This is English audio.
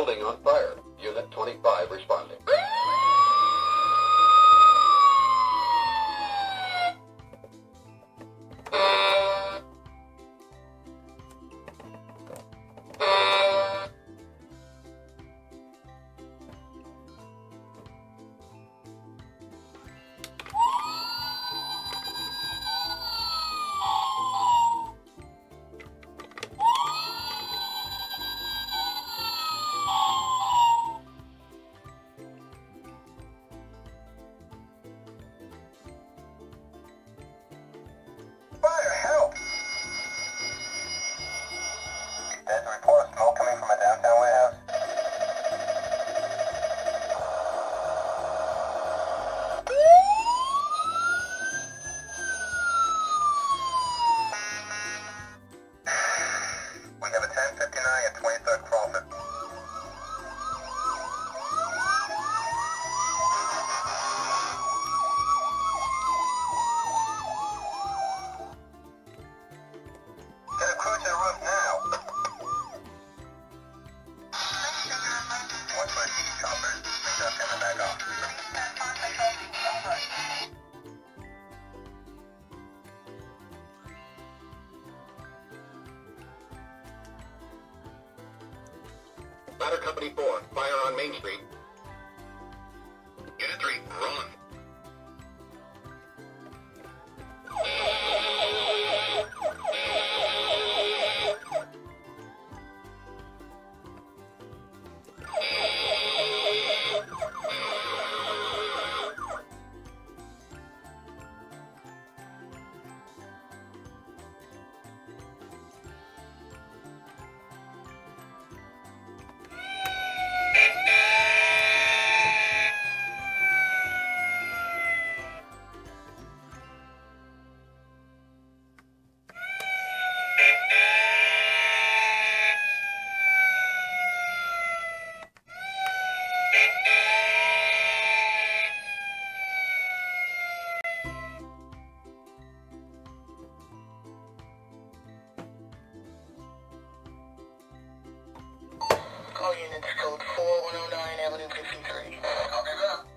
Building on fire. Unit 25 responding. There's a report of smoke coming from a downtown warehouse. We have a 1059 at 23rd Crawford. Get a crew to the roof now. Watch for the choppers. Make sure I'm back off. Ladder Company 4, fire on Main Street. Unit 3, run. Call units code 4109 Avenue 53. Copy that.